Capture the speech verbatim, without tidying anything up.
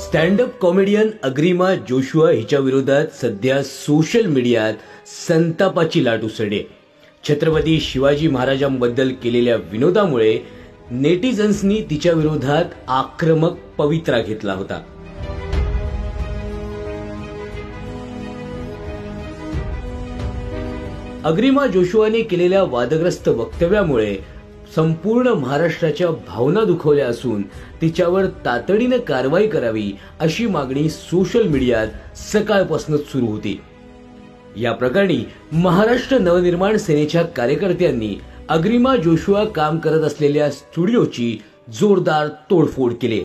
Stand up comedian Agrima Joshua हिच्या विरोधात सध्या सोशल मीडियात संतापाची लाट उसळली. छत्रपती शिवाजी महाराजांबद्दल केलेल्या विनोदामुळे नेटिझन्सनी तिच्या विरोधात आक्रमक पवित्रा घेतला होता. अग्रिमा जोशुआने केलेल्या वादग्रस्त वक्तव्यामुळे संपूर्ण महाराष्ट्राच्या भावना दुखवल्या असून तिच्यावर तातडीने कारवाई करावी अशी मागणी सोशल मीडियात सकाळपासूनच सुरू होती. या प्रकरणी महाराष्ट्र नवनिर्माण सेनेच्या कार्यकर्त्यांनी अग्रिमा जोशुआ काम करत असलेल्या स्टुडिओची जोरदार तोडफोड केली.